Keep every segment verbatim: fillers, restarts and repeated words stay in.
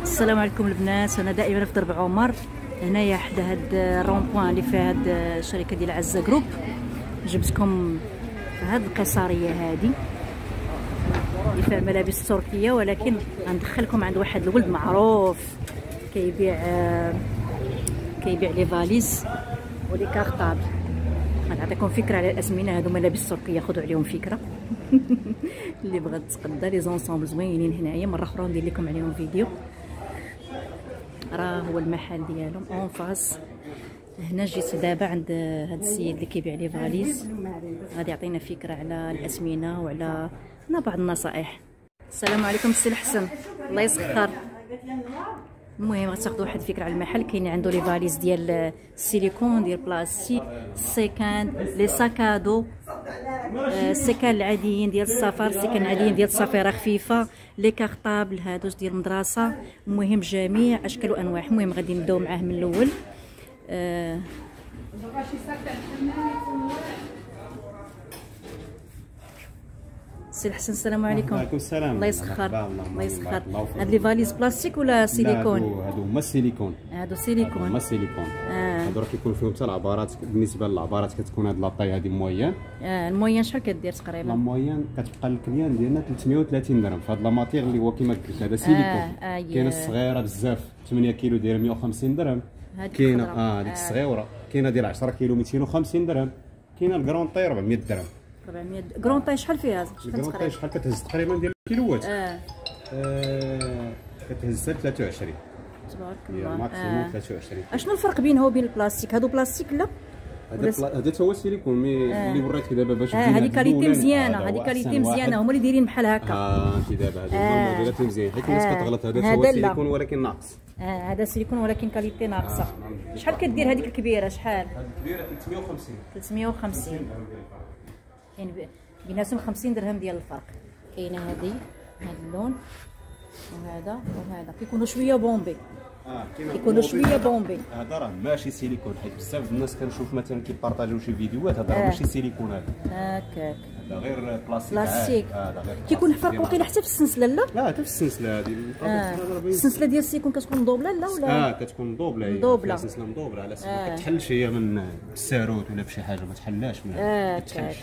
السلام عليكم البنات. انا دائما في درب عمر هنايا حدا هاد الرونبوان اللي فيها هاد الشركه ديال عزه جروب. جبتكم هاد القيصريه هادي اللي فيها الملابس التركيه، ولكن غندخلكم عند واحد الولد معروف كيبيع كيبيع لي فاليز ولي كارطابل. غنعطيكم فكره على الاسمنه. هادو ملابس تركيه، خذوا عليهم فكره. اللي بغات تقدا لي زونسومبل زوينين هنايا، مره اخرى ندير لكم عليهم فيديو. راه هو المحل ديالهم اون فاس. هنا جيت دابا عند هذا السيد اللي كيبيع لي فاليز، غادي يعطينا فكره على الاسمنه وعلى بعض النصائح. السلام عليكم السي الحسن، الله يسخر. المهم غتاخدوا واحد الفكره على المحل. كاين عنده لي فاليز ديال السيليكون، ديال بلاستيك، السيكان، لي ساكادو، السيكان العاديين ديال السفر، السيكان العاديين ديال السفيره خفيفه، لي كارطابل هادوش ديال المدرسه. المهم جميع اشكال وانواع. المهم غادي نبداو معاه من الاول. آه سي الحسن السلام عليكم. وعليكم السلام. الله يسخر الله يسخر. هاد لي فاليز بلاستيك ولا سيليكون؟ لا هادو هما السيليكون. هادو سيليكون. هما السيليكون. اه هادو راه كيكون فيهم حتى العبارات. بالنسبه للعبارات كتكون هاد لاطاي هادي موين. اه الموين شحال كدير تقريبا؟ لا موين كتبقى للكليان ديالنا ثلاثمية وثلاثين درهم في هاد لا ماتيغ اللي هو كيما قلت هذا سيليكون. آه آه كاينه الصغيره بزاف ثمانية كيلو دايره مية وخمسين درهم. كاينه اه هذيك الصغيره. كاينه ديال عشرة كيلو ميتين وخمسين درهم. كاينه الكرونطي أربعمية درهم. أربعمية كرونطي شحال فيها؟ الكرونطي شحال كتهز تقريبا ديال الكيلوات؟ اه آه كتهز حتى ثلاثة وعشرين. تبارك الله. الله. ماكسيموم ثلاثة وعشرين. اشنو الفرق بينه وبين البلاستيك؟ هادو بلاستيك لا؟ هذا هذا هو السيليكون مي آه. اللي وريتك دابا باش اه هذه كاليتي مزيانه، هذه كاليتي مزيانه، هما اللي دايرين بحال هكا. اه انت دابا هذا هو الموديلات مزيان، حيت الناس كتغلط. هذا هو السيليكون ولكن ناقص. اه هذا سيليكون ولكن كاليتي ناقصه. شحال كدير هذيك الكبيره؟ شحال؟ هذه الكبيره ثلاثمية وخمسين. ثلاثمية وخمسين. كاين بيناتهم خمسين درهم ديال الفرق. كاينه هذه هذا اللون وهذا وهذا كيكونوا شويه بومبي. اه كيكونوا شويه بومبي. هذا راه ماشي سيليكون، حيت بزاف الناس كنشوف مثلا كيبارطاجيو شي فيديوهات. هذا راه ماشي سيليكون. هذا هكاك هذا غير بلاستيك. بلاستيك. هذا غير كيكون الفرق وقيله حتى في السلسله لا؟ لا حتى في السلسله هذه. آه. السلسله ديال السيليكون كتكون مدوبله لا ولا؟ اه كتكون مدوبله. هي مدوبله. السلسله مدوبله على اساس آه. ما كتحلش هي من الساروت ولا بشي حاجه، ما تحلاش من اه كتحلش.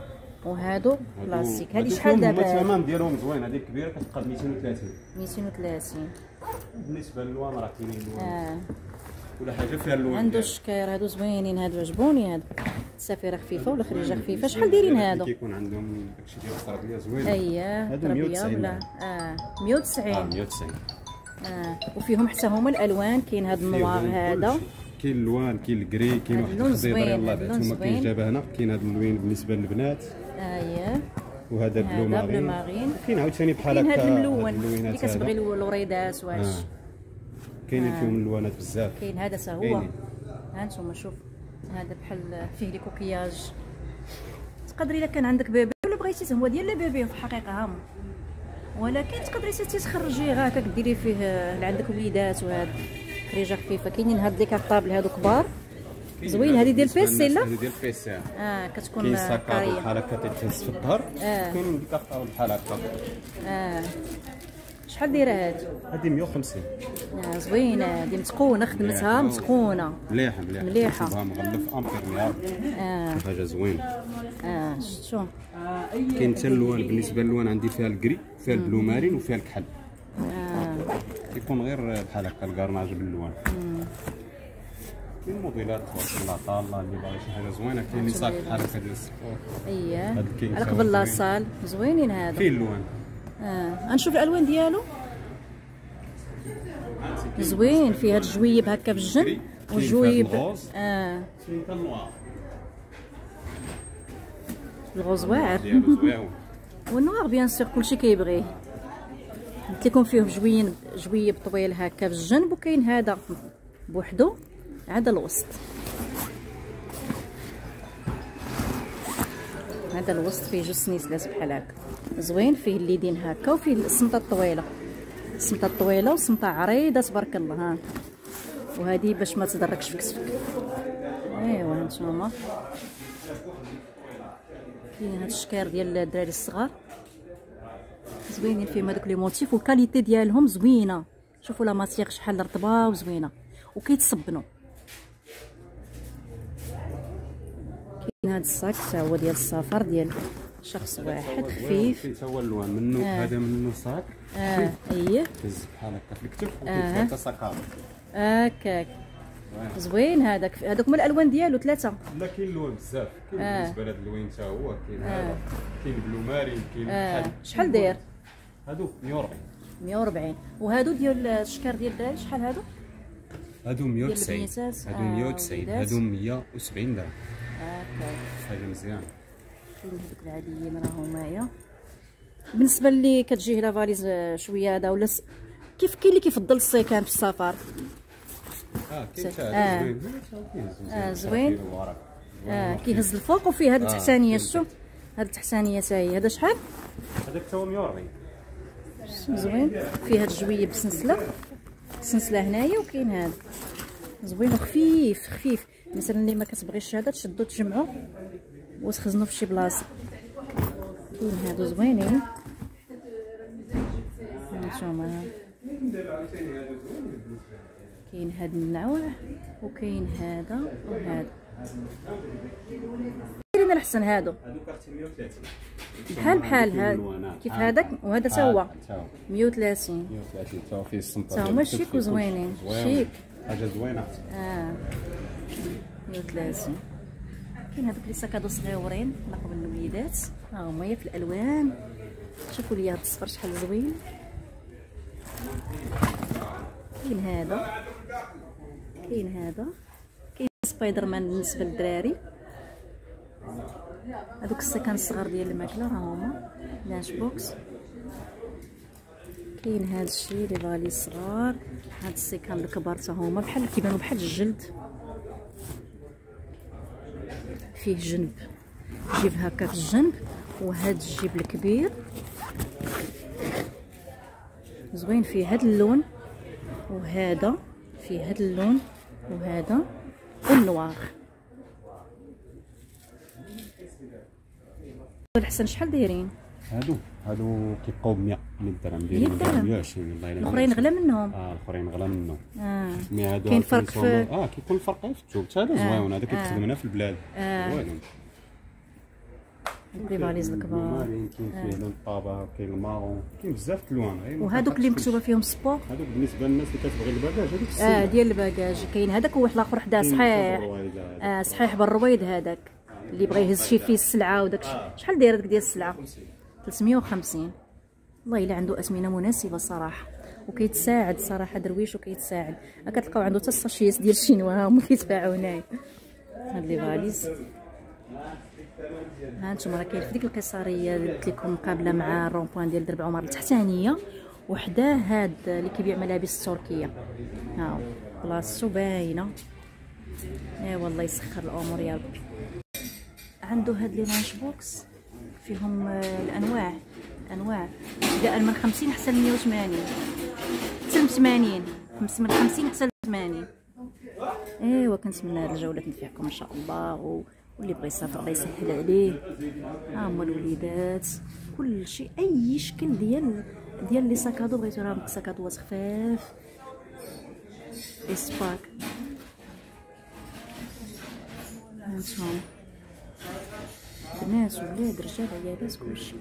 وهادو بلاستيك. هذه شحال هما دابا؟ الثمن ديالهم زوين. هذه الكبيره كتبقى ب ميتين وثلاثين. ميتين وثلاثين. بالنسبه للوان راه كاينين اللوان. اه ولا حاجه فيها اللون. عنده الشكاير هادو زوينين. هادو عجبوني. هادو السفيره خفيفه ولا خريجه خفيفه. شحال دايرين هادو؟ كيكون عندهم داكشي ديال التربيه زوين. اييه تربيه ولا اه مية وتسعين. اه مية وتسعين. اه وفيهم حتى هما الالوان. كاين هاد النوار هذا، كاين اللوان، كاين الكري، كاين واحد اللون الخضير زوين. يلاه اللون بعثوما كاين جابها هنا. كاين هذا اللون بالنسبه للبنات. اييه وهذا بلو مارين. مارين. كاين عاوتاني بحال هكا. هكا. كاين هذا الملون اللي كتبغي الوريدات واش. آه. كاينين فيهم اللوانات بزاف. كاين هذا حتى هو. ها انتم شوف هذا بحال فيه لي كوكياج. تقدري الا كان عندك بيبي ولا بغيتي، هو ديال البيبي في الحقيقه هام، ولكن تقدري تخرجيه هكا ديري فيه اللي عندك وليدات. وهذا خريجه خفيفه. كاينين هاد لي كارطابل هادو كبار زوين. هذه ديال بيسي لا؟ هذه ديال بيسي. اه كتكون كاين ساكادو كاريه بحال هكا تتهز في الظهر. آه. كاينين ديك كارطابل بحال هكا. اه شحال دايره هذه؟ هذه مية وخمسين. اه زوينه هذه، متقونه خدمتها متقونه مليحه مليحه مليحه. شوفها مغلف امبيريال. اه حاجه زوينه. اه شفتو. كاين حتى اللوان. بالنسبه للوان عندي فيها الكري، فيها البلو مارين، وفيها الكحل. اه كيكون غير بحال هكا الكارناج باللوان. كاين موديلات تبارك الله طاله اللي باغي شي حاجه زوينه. كاين اللي صافي بحال هكا ديال السبور. اييه هاد الكيس على قبل لاصال زوينين هادو. فيه اللوان. اه غنشوف الالوان ديالو. زوين. فيه هاد الجويب هكا في الجن والجويب اه كاين حتى النوار. الغوز واعر. ديالو زويون. والنوار بيان سور كلشي كيبغيه. قلت لكم فيه جوين جويب طويل هكا في الجنب، وكاين هذا بوحدو هذا الوسط. هذا الوسط فيه جوج سنيسلات بحال هكا زوين. فيه اليدين هكا وفيه السمطه الطويله. السمطه الطويله وسمطه عريضه تبارك الله. ها وهذه باش ما تضركش في كتفك. ايوا هانتوما كاين هاد الشكار ديال الدراري الصغار زوينين. فيهم هذوك لي موتيف والكاليتي ديالهم زوينه. شوفوا لا ماتيغ شحال رطبه وزوينه وكيتصبنوا. كاين هذا الصاك حتى هو ديال السفر ديال شخص واحد خفيف. حتى هو اللون منه. آه. هذا منه صاك. اه اييه كيهز بحال هكا في الكتف آه. وكيتحط صاك هكاك. زوين هذاك. هذوك هما الالوان ديالو ثلاثه. لا كاين اللون بزاف. كاين آه. بالنسبه لهذا اللوين حتى هو كاين آه. هذا كاين بلو مارين كاين آه. بحال. شحال داير؟ هادو مية وأربعين. مية وأربعين. وهادو ديال الشكار ديال الدراري شحال هادو؟ هادو مية وتسعين. هادو مية وتسعين. هادو مية وسبعين درهم. هكاك حاجه مزيان. كاين هذوك العاديين راهو معايا. بالنسبه اللي كتجيه لا فاليز شويه هذا ولا س... كيف كاين اللي كيفضل السيكان في السفر. اه كاين حتى آه. هذا زوين. اه زوين. اه كيهز الفوق وفيه هذه التحتانيه. شتو هذه التحتانيه حتى هي. هذا شحال؟ هذاك حتى هو مية وأربعين. زوين. فيه هاد الجويه بسنسله سنسله هنايا وكاين هذا زوين وخفيف خفيف. مثلا اللي ما كتبغيش هذا تشدو تجمعو وتخزنو في شي بلاصه. كاين هادو زوينين. هانتوما كاين هاد النوع وكاين هذا وهذا. كاين الحسن هادو بحال بحال هذا كيف هذاك وهذا حتى هو مية وثلاثين. مية وثلاثين حتى هو فيه السمطه. حتى هما شيك وزوينين. شيك حاجه زوينه. اه مية وثلاثين. كاين هذوك لي ساكادو صغيورين نقبل الوليدات ها هما في الالوان. شوفوا لي هذا الصفر شحال زوين. كاين هذا كاين هذا كاين سبايدر مان بالنسبه للدراري. هذوك السكان الصغار ديال الماكله ها هما لانش بوكس. كاين هذا الشيء لي فالي صغار. هاد السكان الكبار حتى هما بحال كيبانوا بحال الجلد. فيه جنب جيب هكا في الجنب وهاد الجيب الكبير زوين. فيه هاد اللون وهذا فيه هاد اللون وهذا والنوار. الحسن شحال دايرين؟ هادو هادو كيبقاو ب مية درهم. دايرين مية وعشرين والله الا. الاخرين غلا منهم. اه الاخرين غلا منهم. اه مي هادو كاين فرق في اه كيكون الفرق في الثوب. حتى هذا زوين. هذا كيتخدم في البلاد. زوين. لي فاليز الكبار. كاين فيه لون الطابه كاين المارون كاين بزاف الالوان. وهذوك اللي مكتوبه فيهم سبور هذوك بالنسبه للناس اللي كتبغي الباكاج هذيك اه ديال الباكاج. كاين هذاك وواحد الاخر حدا صحيح. اه صحيح بالرويض هذاك اللي بغى يهز شي فيه السلعه وداك. شحال داير هذاك ديال السلعه؟ ثلاثمية وخمسين. والله الا عنده اثمنه مناسبه صراحه وكيتساعد صراحه درويش وكيتساعد. كتلقاو عنده حتى الساشيس ديال الشينوا ها هما كيتباعوا هنايا. هاد لي فاليز ها انتم راه كاين في ديك القيصريه اللي قلت لكم مقابله مع الرون بوين ديال درب عمر التحتانيه وحداه هاد اللي كيبيع ملابس تركيه. ها بلاصتو باينه. اي والله يسخر الامور يا ربي. عنده هاد لي لانش بوكس فيهم الانواع انواع بداء من خمسين حتى ل مية وثمانين حتى ل ثمانين. من خمسين حتى ل ثمانين. ايوا كنتمنى هاد الجوله تنفعكم ان شاء الله و... واللي بغى يسافر الله يسهل عليه. ها هما الوليدات كل شيء اي شكل ديال ديال لي ساكادو بغيتو راه ساكادوات خفاف لي سباك. هانتوما بنات ولاد رجال عيالات كلشي.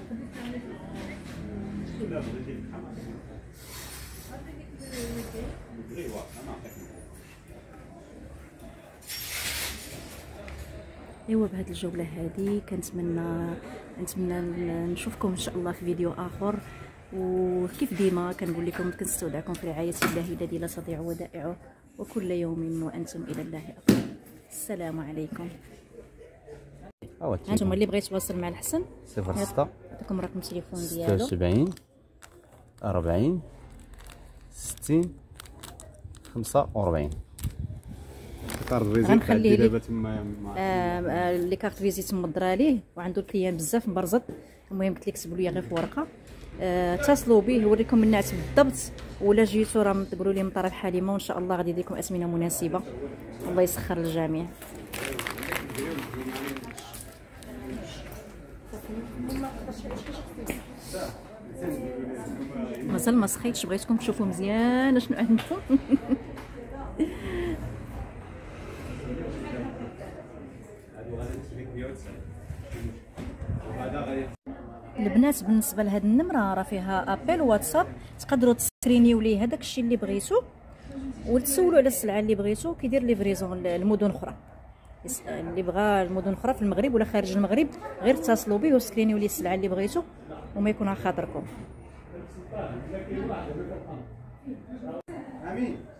ايوا بهاد الجوله هذه كنتمنى نتمنى نشوفكم ان شاء الله في فيديو اخر. وكيف ديما كنقول لكم كنستودعكم في رعايه الله الذي لا تضيع ودائعه وكل يوم وانتم الى الله اقرب. السلام عليكم. هانتوما اللي بغى يتواصل مع الحسن صفر ستة عطاكم رقم التليفون ديالو ستة وسبعين أربعين ستين خمسة وأربعين. غنخليه دابا تما لي كارت فيزيت مضرا ليه وعنده الكليان بزاف مبرزط. المهم قلت لك كتبوا لي غير في ورقه. اتصلوا به يوريكم النعت بالضبط. ولا جيتو راه تقولوا لي من طرف حليمه وان شاء الله غادي يدير لكم اثمنه مناسبه. الله يسخر للجميع. مازال ما سخيتش، بغيتكم تشوفوا مزيان شنو عندكم. البنات بالنسبه لهاد النمره راه فيها ابل واتساب، تقدروا تسكرينيو ليه هذاك الشيء اللي بغيتو وتسولوا على السلعه اللي بغيتو، كيدير ليفريزون للمدن اخرى. اللي بغى المدن اخرى في المغرب ولا خارج المغرب غير اتصلوا به وسكرينيو ليه السلعه اللي بغيتو وما يكون على خاطركم. امين.